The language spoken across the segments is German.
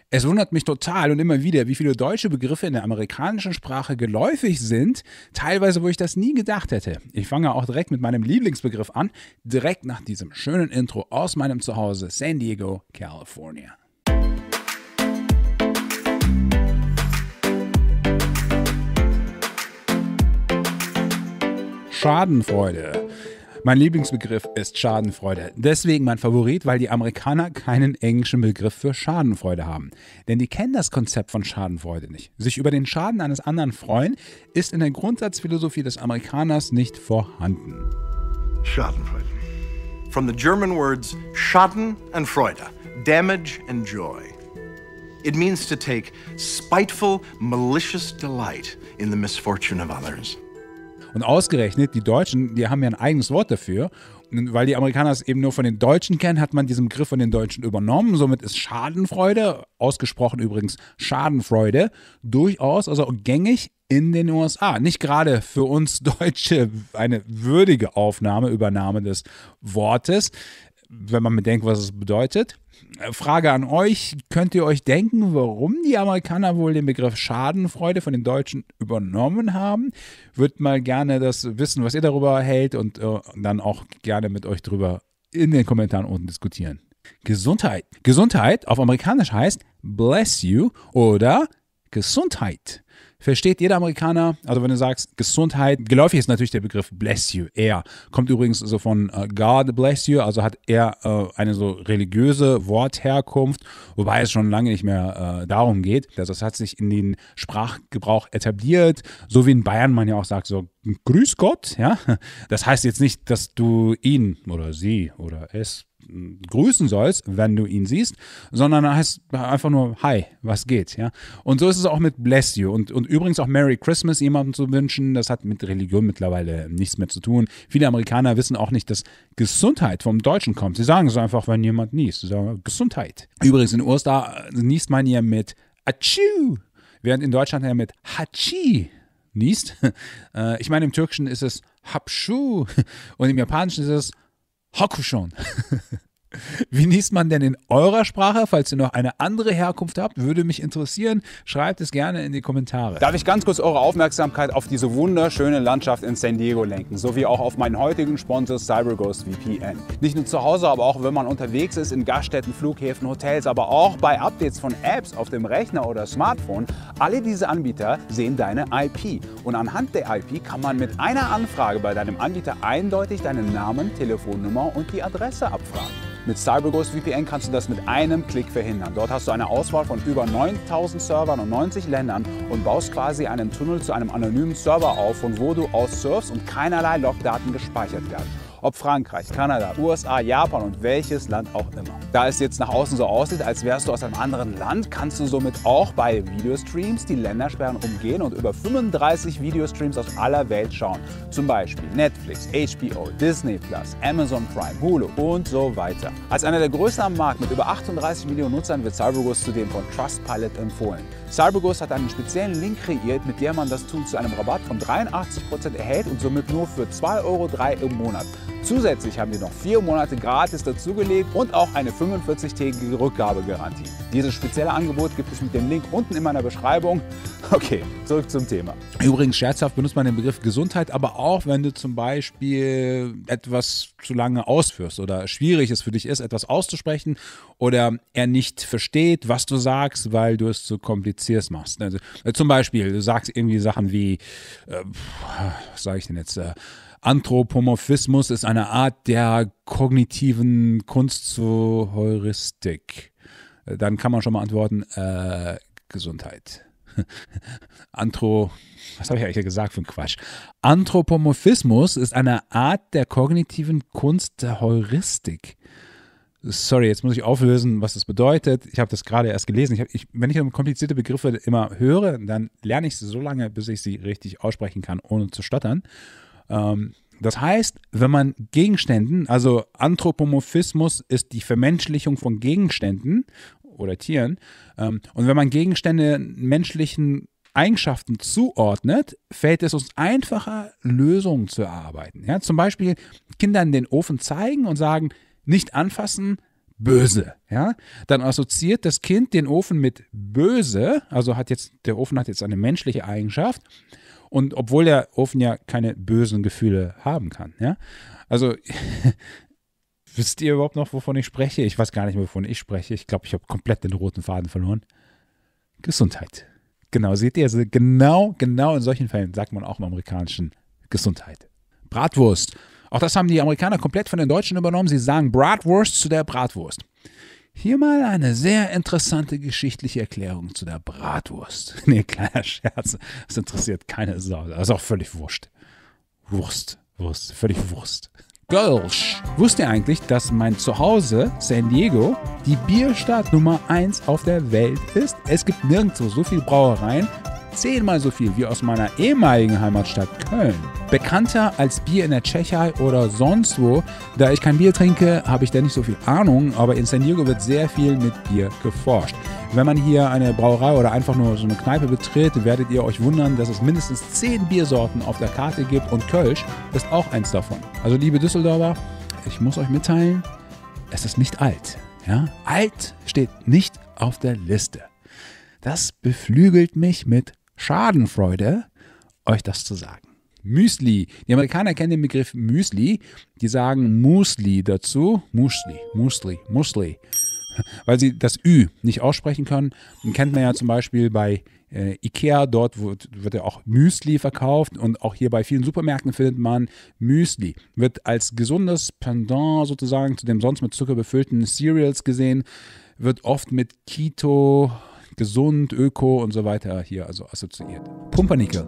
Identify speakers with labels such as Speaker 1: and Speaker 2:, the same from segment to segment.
Speaker 1: Es wundert mich total und immer wieder, wie viele deutsche Begriffe in der amerikanischen Sprache geläufig sind, teilweise, wo ich das nie gedacht hätte. Ich fange auch direkt mit meinem Lieblingsbegriff an, direkt nach diesem schönen Intro aus meinem Zuhause San Diego, California. Schadenfreude. Mein Lieblingsbegriff ist Schadenfreude. Deswegen mein Favorit, weil die Amerikaner keinen englischen Begriff für Schadenfreude haben. Denn die kennen das Konzept von Schadenfreude nicht. Sich über den Schaden eines anderen freuen, ist in der Grundsatzphilosophie des Amerikaners nicht vorhanden.
Speaker 2: Schadenfreude. From the German words Schaden and Freude, damage and joy. It means to take spiteful, malicious delight in the misfortune of others.
Speaker 1: Und ausgerechnet, die Deutschen, die haben ja ein eigenes Wort dafür. Und weil die Amerikaner es eben nur von den Deutschen kennen, hat man diesen Begriff von den Deutschen übernommen. Somit ist Schadenfreude, ausgesprochen übrigens Schadenfreude, durchaus also gängig in den USA. Nicht gerade für uns Deutsche eine würdige Übernahme des Wortes, wenn man bedenkt, was es bedeutet. Frage an euch, könnt ihr euch denken, warum die Amerikaner wohl den Begriff Schadenfreude von den Deutschen übernommen haben? Würde mal gerne das wissen, was ihr darüber hält und dann auch gerne mit euch drüber in den Kommentaren unten diskutieren. Gesundheit. Gesundheit auf Amerikanisch heißt bless you oder Gesundheit. Versteht jeder Amerikaner, also wenn du sagst Gesundheit, geläufig ist natürlich der Begriff bless you, er. Kommt übrigens so von God bless you, also hat er eine so religiöse Wortherkunft, wobei es schon lange nicht mehr darum geht. Das hat sich in den Sprachgebrauch etabliert, so wie in Bayern man ja auch sagt, so Grüß Gott, ja. Das heißt jetzt nicht, dass du ihn oder sie oder es grüßen sollst, wenn du ihn siehst, sondern er heißt einfach nur Hi, was geht, ja. Und so ist es auch mit Bless You und übrigens auch Merry Christmas jemandem zu wünschen, das hat mit Religion mittlerweile nichts mehr zu tun. Viele Amerikaner wissen auch nicht, dass Gesundheit vom Deutschen kommt. Sie sagen es einfach, wenn jemand niest. Sie sagen Gesundheit. Übrigens in den USA niest man ja mit Atschu, während in Deutschland ja mit Hatschi niest. Ich meine, im Türkischen ist es Hapschu und im Japanischen ist es Hakushon. Wie niest man denn in eurer Sprache? Falls ihr noch eine andere Herkunft habt, würde mich interessieren. Schreibt es gerne in die Kommentare. Darf ich ganz kurz eure Aufmerksamkeit auf diese wunderschöne Landschaft in San Diego lenken, sowie auch auf meinen heutigen Sponsor CyberGhost VPN. Nicht nur zu Hause, aber auch wenn man unterwegs ist in Gaststätten, Flughäfen, Hotels, aber auch bei Updates von Apps auf dem Rechner oder Smartphone. Alle diese Anbieter sehen deine IP. Und anhand der IP kann man mit einer Anfrage bei deinem Anbieter eindeutig deinen Namen, Telefonnummer und die Adresse abfragen. Mit CyberGhost VPN kannst du das mit einem Klick verhindern. Dort hast du eine Auswahl von über 9000 Servern und 90 Ländern und baust quasi einen Tunnel zu einem anonymen Server auf, von wo du aus surfst und keinerlei Logdaten gespeichert werden. Ob Frankreich, Kanada, USA, Japan und welches Land auch immer. Da es jetzt nach außen so aussieht, als wärst du aus einem anderen Land, kannst du somit auch bei Videostreams die Ländersperren umgehen und über 35 Videostreams aus aller Welt schauen. Zum Beispiel Netflix, HBO, Disney+, Amazon Prime, Hulu und so weiter. Als einer der größten am Markt mit über 38 Millionen Nutzern wird CyberGhost zudem von Trustpilot empfohlen. CyberGhost hat einen speziellen Link kreiert, mit dem man das Tool zu einem Rabatt von 83% erhält und somit nur für 2,03 € im Monat. Zusätzlich haben wir noch 4 Monate gratis dazugelegt und auch eine 45-tägige Rückgabegarantie. Dieses spezielle Angebot gibt es mit dem Link unten in meiner Beschreibung. Okay, zurück zum Thema. Übrigens, scherzhaft benutzt man den Begriff Gesundheit, aber auch, wenn du zum Beispiel etwas zu lange ausführst oder schwierig es für dich ist, etwas auszusprechen oder er nicht versteht, was du sagst, weil du es zu kompliziert machst. Also, zum Beispiel, du sagst irgendwie Sachen wie, was sage ich denn jetzt, Anthropomorphismus ist eine Art der kognitiven Kunst zur Heuristik. Dann kann man schon mal antworten, Gesundheit. Was habe ich eigentlich gesagt für ein Quatsch? Anthropomorphismus ist eine Art der kognitiven Kunst der Heuristik. Sorry, jetzt muss ich auflösen, was das bedeutet. Ich habe das gerade erst gelesen. Wenn ich komplizierte Begriffe immer höre, dann lerne ich sie so lange, bis ich sie richtig aussprechen kann, ohne zu stottern. Das heißt, wenn man Gegenständen, also Anthropomorphismus ist die Vermenschlichung von Gegenständen oder Tieren, und wenn man Gegenstände menschlichen Eigenschaften zuordnet, fällt es uns einfacher, Lösungen zu erarbeiten. Ja, zum Beispiel Kindern den Ofen zeigen und sagen, nicht anfassen, böse. Ja? Dann assoziiert das Kind den Ofen mit böse, also der Ofen hat jetzt eine menschliche Eigenschaft. Und obwohl der Ofen ja keine bösen Gefühle haben kann. Ja? Also, wisst ihr überhaupt noch, wovon ich spreche? Ich weiß gar nicht mehr, wovon ich spreche. Ich glaube, ich habe komplett den roten Faden verloren. Gesundheit. Genau, seht ihr, also genau in solchen Fällen sagt man auch im Amerikanischen Gesundheit. Bratwurst. Auch das haben die Amerikaner komplett von den Deutschen übernommen. Sie sagen Bratwurst zu der Bratwurst. Hier mal eine sehr interessante geschichtliche Erklärung zu der Bratwurst. Nee, kleiner Scherz. Das interessiert keine Sau. Das ist auch völlig wurscht. Völlig Wurst. Kölsch. Wusst ihr eigentlich, dass mein Zuhause, San Diego, die Bierstadt Nummer 1 auf der Welt ist? Es gibt nirgendwo so viele Brauereien, 10-mal so viel wie aus meiner ehemaligen Heimatstadt Köln. Bekannter als Bier in der Tschechei oder sonst wo. Da ich kein Bier trinke, habe ich da nicht so viel Ahnung, aber in San Diego wird sehr viel mit Bier geforscht. Wenn man hier eine Brauerei oder einfach nur so eine Kneipe betritt, werdet ihr euch wundern, dass es mindestens 10 Biersorten auf der Karte gibt und Kölsch ist auch eins davon. Also liebe Düsseldorfer, ich muss euch mitteilen, es ist nicht alt. Ja? Alt steht nicht auf der Liste. Das beflügelt mich mit Schadenfreude, euch das zu sagen. Müsli. Die Amerikaner kennen den Begriff Müsli. Die sagen Musli dazu. Musli. Weil sie das Ü nicht aussprechen können. Den kennt man ja zum Beispiel bei Ikea. Dort wird ja auch Müsli verkauft. Und auch hier bei vielen Supermärkten findet man Müsli. Wird als gesundes Pendant sozusagen zu dem sonst mit Zucker befüllten Cereals gesehen. Wird oft mit Keto, gesund, Öko und so weiter hier also assoziiert. Pumpernickel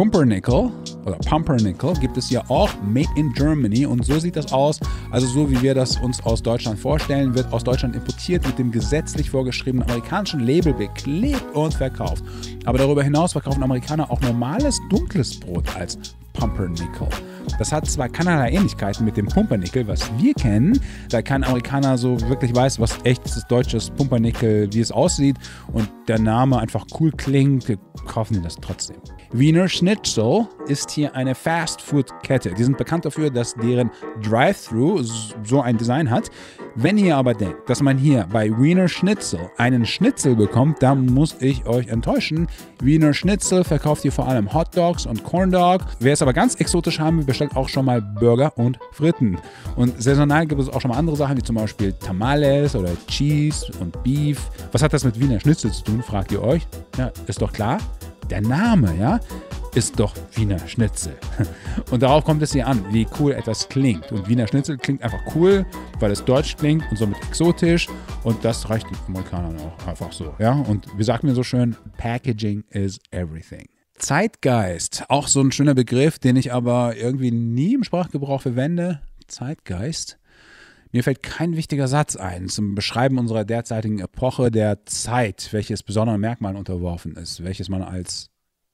Speaker 1: gibt es ja auch made in Germany und so sieht das aus, also so wie wir das uns aus Deutschland vorstellen, wird aus Deutschland importiert, mit dem gesetzlich vorgeschriebenen amerikanischen Label beklebt und verkauft. Aber darüber hinaus verkaufen Amerikaner auch normales dunkles Brot als Pumpernickel. Das hat zwar keinerlei Ähnlichkeiten mit dem Pumpernickel, was wir kennen, da kein Amerikaner so wirklich weiß, was echtes deutsches Pumpernickel, wie es aussieht und der Name einfach cool klingt, kaufen die das trotzdem. Wiener Schnitzel ist hier eine Fast-Food-Kette. Die sind bekannt dafür, dass deren Drive-Thru so ein Design hat. Wenn ihr aber denkt, dass man hier bei Wiener Schnitzel einen Schnitzel bekommt, dann muss ich euch enttäuschen. Wiener Schnitzel verkauft hier vor allem Hot Dogs und Corn Dog. Wer es aber ganz exotisch haben will, bestellt auch schon mal Burger und Fritten. Und saisonal gibt es auch schon mal andere Sachen, wie zum Beispiel Tamales oder Cheese und Beef. Was hat das mit Wiener Schnitzel zu tun, fragt ihr euch? Ja, ist doch klar. Der Name, ja, ist doch Wiener Schnitzel. Und darauf kommt es hier an, wie cool etwas klingt. Und Wiener Schnitzel klingt einfach cool, weil es deutsch klingt und somit exotisch. Und das reicht den Amerikanern auch einfach so. Ja? Und wie sagt man so schön, Packaging is everything. Zeitgeist, auch so ein schöner Begriff, den ich aber irgendwie nie im Sprachgebrauch verwende. Zeitgeist. Mir fällt kein wichtiger Satz ein zum Beschreiben unserer derzeitigen Epoche der Zeit, welches besonderen Merkmalen unterworfen ist, welches man als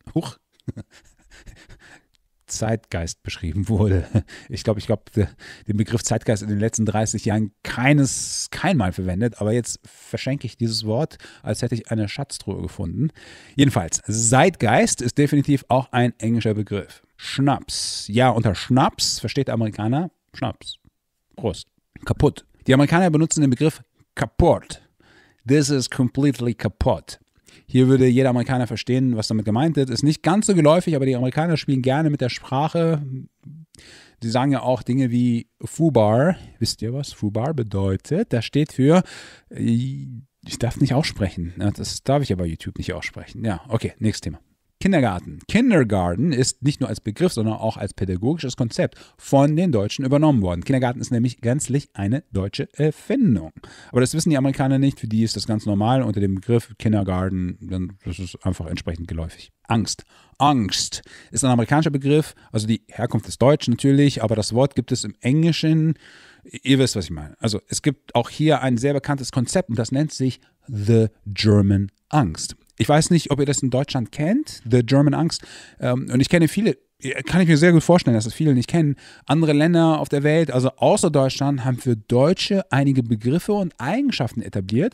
Speaker 1: Zeitgeist beschrieben wurde. Ich glaube, den Begriff Zeitgeist in den letzten 30 Jahren keinmal verwendet, aber jetzt verschenke ich dieses Wort, als hätte ich eine Schatztruhe gefunden. Jedenfalls, Zeitgeist ist definitiv auch ein englischer Begriff. Schnaps. Ja, unter Schnaps versteht der Amerikaner Schnaps. Prost. Kaputt. Die Amerikaner benutzen den Begriff kaputt. This is completely kaputt. Hier würde jeder Amerikaner verstehen, was damit gemeint ist. Ist nicht ganz so geläufig, aber die Amerikaner spielen gerne mit der Sprache. Sie sagen ja auch Dinge wie Fubar. Wisst ihr, was Fubar bedeutet? Das steht für, ich darf nicht aussprechen. Das darf ich aber bei YouTube nicht aussprechen. Ja, okay, nächstes Thema. Kindergarten. Kindergarten ist nicht nur als Begriff, sondern auch als pädagogisches Konzept von den Deutschen übernommen worden. Kindergarten ist nämlich gänzlich eine deutsche Erfindung. Aber das wissen die Amerikaner nicht. Für die ist das ganz normal unter dem Begriff Kindergarten. Das ist einfach entsprechend geläufig. Angst. Angst ist ein amerikanischer Begriff, also die Herkunft ist deutsch natürlich, aber das Wort gibt es im Englischen. Ihr wisst, was ich meine. Also es gibt auch hier ein sehr bekanntes Konzept und das nennt sich The German Angst. Ich weiß nicht, ob ihr das in Deutschland kennt, The German Angst. Und ich kenne viele, kann ich mir sehr gut vorstellen, dass das viele nicht kennen. Andere Länder auf der Welt, also außer Deutschland, haben für Deutsche einige Begriffe und Eigenschaften etabliert.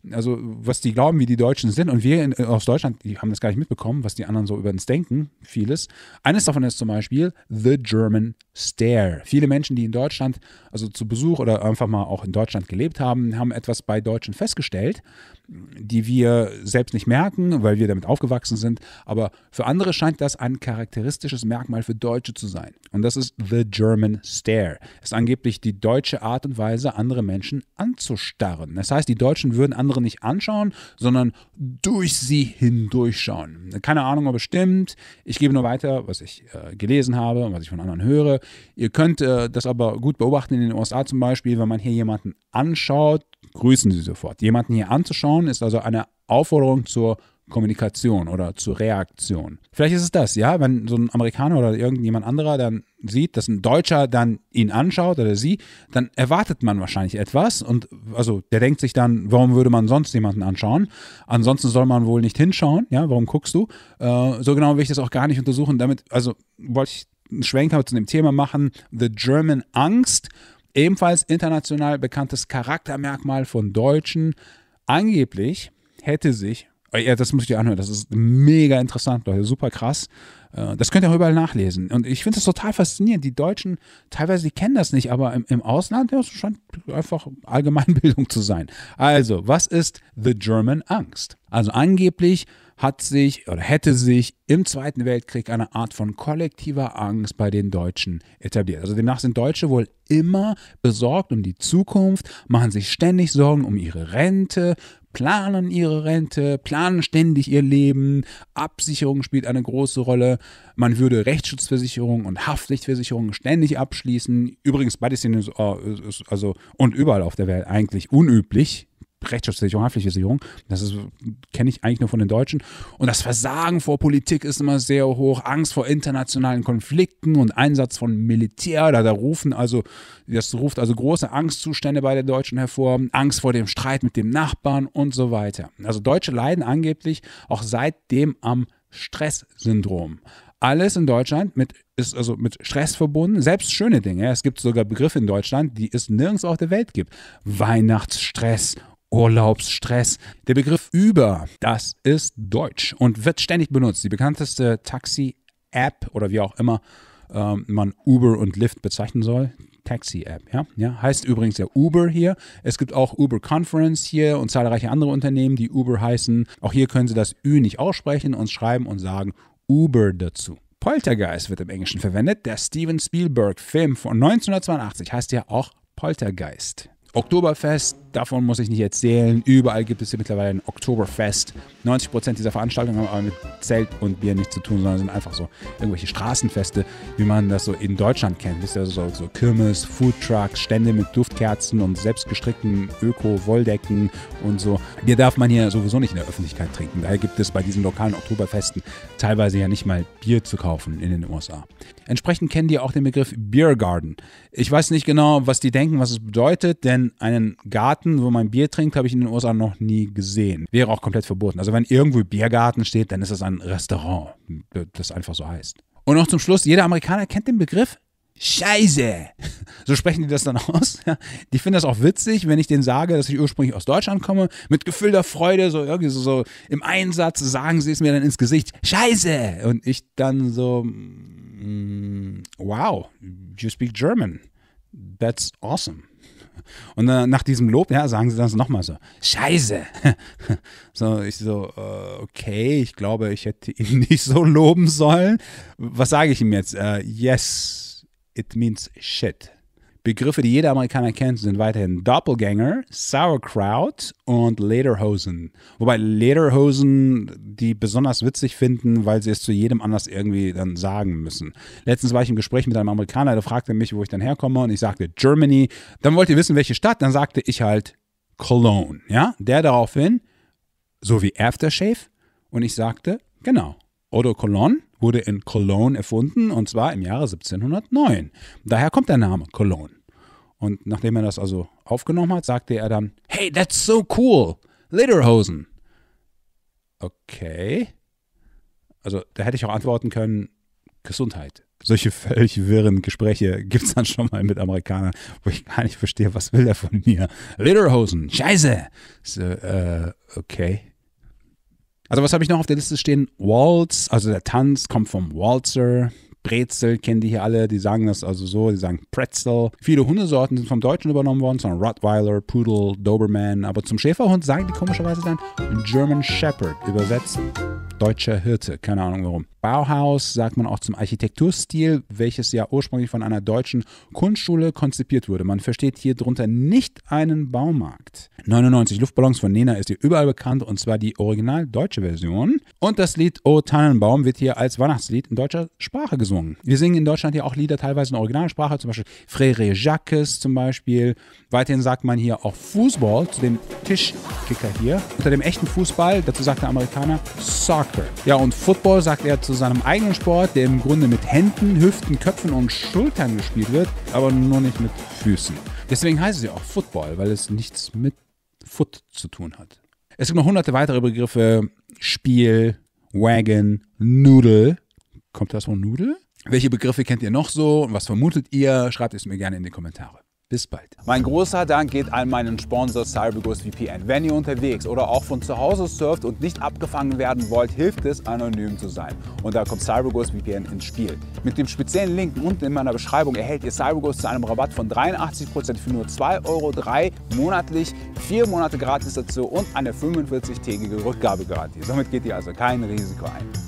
Speaker 1: also was die glauben, wie die Deutschen sind. Und wir aus Deutschland, die haben das gar nicht mitbekommen, was die anderen so über uns denken, vieles. Eines davon ist zum Beispiel The German Stare. Viele Menschen, die in Deutschland, also zu Besuch oder einfach mal auch in Deutschland gelebt haben, haben etwas bei Deutschen festgestellt, die wir selbst nicht merken, weil wir damit aufgewachsen sind. Aber für andere scheint das ein charakteristisches Merkmal für Deutsche zu sein. Und das ist The German Stare. Es ist angeblich die deutsche Art und Weise, andere Menschen anzustarren. Das heißt, die Deutschen würden andere nicht anschauen, sondern durch sie hindurchschauen. Keine Ahnung, ob es stimmt. Ich gebe nur weiter, was ich gelesen habe und was ich von anderen höre. Ihr könnt das aber gut beobachten in den USA zum Beispiel, wenn man hier jemanden anschaut, grüßen Sie sofort. Jemanden hier anzuschauen ist also eine Aufforderung zur Kommunikation oder zur Reaktion. Vielleicht ist es das, ja, wenn so ein Amerikaner oder irgendjemand anderer dann sieht, dass ein Deutscher dann ihn anschaut oder sie, dann erwartet man wahrscheinlich etwas und also der denkt sich dann, warum würde man sonst jemanden anschauen? Ansonsten soll man wohl nicht hinschauen, ja, warum guckst du? So genau will ich das auch gar nicht untersuchen. Damit, also wollte ich einen Schwenker zu dem Thema machen, The German Angst, ebenfalls international bekanntes Charaktermerkmal von Deutschen. Angeblich hätte sich, ja, das muss ich dir anhören, das ist mega interessant, Leute, super krass. Das könnt ihr auch überall nachlesen. Und ich finde das total faszinierend. Die Deutschen, teilweise, die kennen das nicht, aber im Ausland, ja, das scheint einfach Allgemeinbildung zu sein. Also, was ist The German Angst? Also angeblich hat sich oder hätte sich im Zweiten Weltkrieg eine Art von kollektiver Angst bei den Deutschen etabliert. Also demnach sind Deutsche wohl immer besorgt um die Zukunft, machen sich ständig Sorgen um ihre Rente, planen ihre Rente, planen ständig ihr Leben, Absicherung spielt eine große Rolle. Man würde Rechtsschutzversicherung und Haftpflichtversicherung ständig abschließen. Übrigens, beides sind also und überall auf der Welt eigentlich unüblich. Rechtsschutzversicherung, Haftpflichtversicherung, das kenne ich eigentlich nur von den Deutschen. Und das Versagen vor Politik ist immer sehr hoch, Angst vor internationalen Konflikten und Einsatz von Militär, das ruft also große Angstzustände bei den Deutschen hervor, Angst vor dem Streit mit dem Nachbarn und so weiter. Also Deutsche leiden angeblich auch seitdem am Stresssyndrom. Alles in Deutschland ist also mit Stress verbunden, selbst schöne Dinge. Ja. Es gibt sogar Begriffe in Deutschland, die es nirgends auf der Welt gibt. Weihnachtsstress, Urlaubsstress. Der Begriff Uber, das ist deutsch und wird ständig benutzt. Die bekannteste Taxi-App oder wie auch immer man Uber und Lyft bezeichnen soll. Taxi-App, ja. Heißt übrigens ja Uber hier. Es gibt auch Uber Conference hier und zahlreiche andere Unternehmen, die Uber heißen. Auch hier können Sie das Ü nicht aussprechen und schreiben und sagen Uber dazu. Poltergeist wird im Englischen verwendet. Der Steven Spielberg-Film von 1982 heißt ja auch Poltergeist. Oktoberfest, davon muss ich nicht erzählen. Überall gibt es hier mittlerweile ein Oktoberfest. 90% dieser Veranstaltungen haben aber mit Zelt und Bier nichts zu tun, sondern sind einfach so irgendwelche Straßenfeste, wie man das so in Deutschland kennt. Wisst ihr, so Kirmes, Foodtrucks, Stände mit Duftkerzen und selbstgestrickten Öko-Wolldecken und so. Bier darf man hier sowieso nicht in der Öffentlichkeit trinken. Daher gibt es bei diesen lokalen Oktoberfesten teilweise ja nicht mal Bier zu kaufen in den USA. Entsprechend kennen die auch den Begriff Beer Garden. Ich weiß nicht genau, was die denken, was es bedeutet, denn einen Garten, wo man Bier trinkt, habe ich in den USA noch nie gesehen. Wäre auch komplett verboten. Also wenn irgendwo Biergarten steht, dann ist das ein Restaurant, das einfach so heißt. Und noch zum Schluss, jeder Amerikaner kennt den Begriff Scheiße. So sprechen die das dann aus. Ja. Die finden das auch witzig, wenn ich denen sage, dass ich ursprünglich aus Deutschland komme. Mit gefüllter Freude, so irgendwie so im Einsatz sagen sie es mir dann ins Gesicht. Scheiße. Und ich dann so, wow, you speak German. That's awesome. Und nach diesem Lob, ja, sagen sie dann nochmal so, Scheiße. Okay, ich glaube, ich hätte ihn nicht so loben sollen. Was sage ich ihm jetzt? Yes, it means shit. Begriffe, die jeder Amerikaner kennt, sind weiterhin Doppelgänger, Sauerkraut und Lederhosen. Wobei Lederhosen die besonders witzig finden, weil sie es zu jedem anders irgendwie dann sagen müssen. Letztens war ich im Gespräch mit einem Amerikaner, der fragte mich, wo ich dann herkomme und ich sagte Germany. Dann wollte ihr wissen, welche Stadt, dann sagte ich halt Cologne. Ja? Der daraufhin, so wie Aftershave und ich sagte, genau, Eau de Cologne wurde in Cologne erfunden und zwar im Jahre 1709. Daher kommt der Name Cologne. Und nachdem er das also aufgenommen hat, sagte er dann, hey, that's so cool, Lederhosen. Okay. Also da hätte ich auch antworten können, Gesundheit. Solche völlig wirren Gespräche gibt es dann schon mal mit Amerikanern, wo ich gar nicht verstehe, was will er von mir? Lederhosen, scheiße. So, okay. Also was habe ich noch auf der Liste stehen? Waltz, also der Tanz kommt vom Walzer. Brezel kennen die hier alle, die sagen das also so, die sagen Pretzel. Viele Hundesorten sind vom Deutschen übernommen worden, so Rottweiler, Poodle, Doberman, aber zum Schäferhund sagen die komischerweise dann German Shepherd, übersetzt deutscher Hirte, keine Ahnung warum. Bauhaus sagt man auch zum Architekturstil, welches ja ursprünglich von einer deutschen Kunstschule konzipiert wurde. Man versteht hier drunter nicht einen Baumarkt. 99 Luftballons von Nena ist hier überall bekannt, und zwar die original deutsche Version. Und das Lied O Tannenbaum wird hier als Weihnachtslied in deutscher Sprache gesungen. Wir singen in Deutschland ja auch Lieder teilweise in Originalsprache, zum Beispiel Frère Jacques zum Beispiel. Weiterhin sagt man hier auch Fußball zu dem Tischkicker hier. Unter dem echten Fußball, dazu sagt der Amerikaner Soccer. Ja, und Football sagt er zu seinem eigenen Sport, der im Grunde mit Händen, Hüften, Köpfen und Schultern gespielt wird, aber nur nicht mit Füßen. Deswegen heißt es ja auch Football, weil es nichts mit Foot zu tun hat. Es gibt noch hunderte weitere Begriffe. Spiel, Wagon, Nudel. Kommt das von Nudel? Welche Begriffe kennt ihr noch so und was vermutet ihr? Schreibt es mir gerne in die Kommentare. Bis bald. Mein großer Dank geht an meinen Sponsor CyberGhost VPN. Wenn ihr unterwegs oder auch von zu Hause surft und nicht abgefangen werden wollt, hilft es, anonym zu sein. Und da kommt CyberGhost VPN ins Spiel. Mit dem speziellen Link unten in meiner Beschreibung erhält ihr CyberGhost zu einem Rabatt von 83% für nur 2,03 € monatlich, 4 Monate gratis dazu und eine 45-tägige Rückgabegarantie. Somit geht ihr also kein Risiko ein.